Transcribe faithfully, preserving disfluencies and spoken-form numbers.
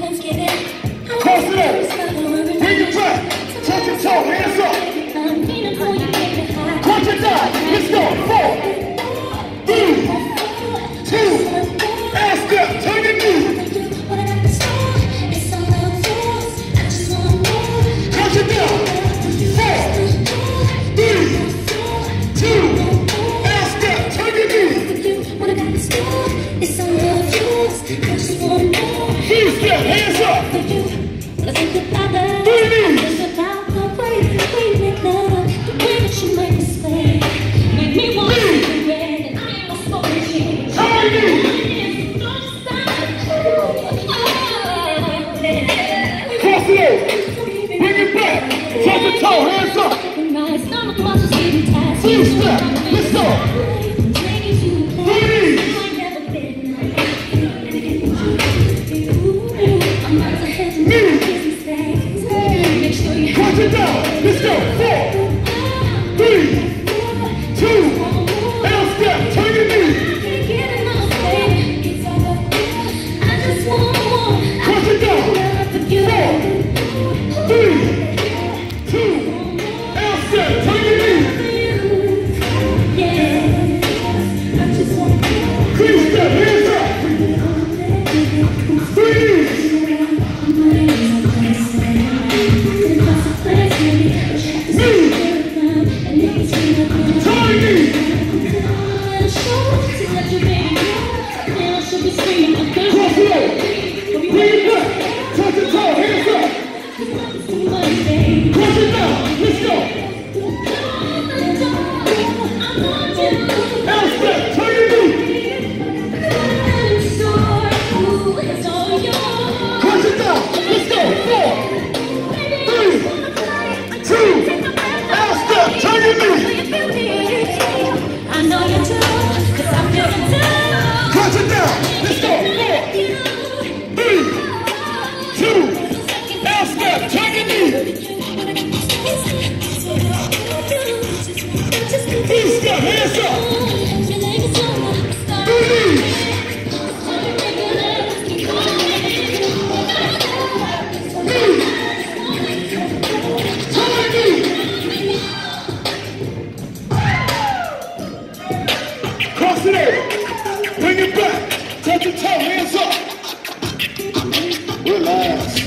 Cross it over. Bring it back. Touch your toe. Hands up. Crunch it down. Let's go. Four, three, two, and step. Turn your knee. Crunch it down. Four, three, two, and step. Turn your knee. Three step. Hands up. Three knees. Bring it back. Touch the toe. Hands up. Two step. Let's go. Three knees. Knees. Touch it down. Let's go. Four, three, two, and step. Turn your knee. Touch it down. Four, three, two, and step. Turn your knee. Three step. Hands up. Three knees. Bring it back. Touch your toe. Hands up. Relax.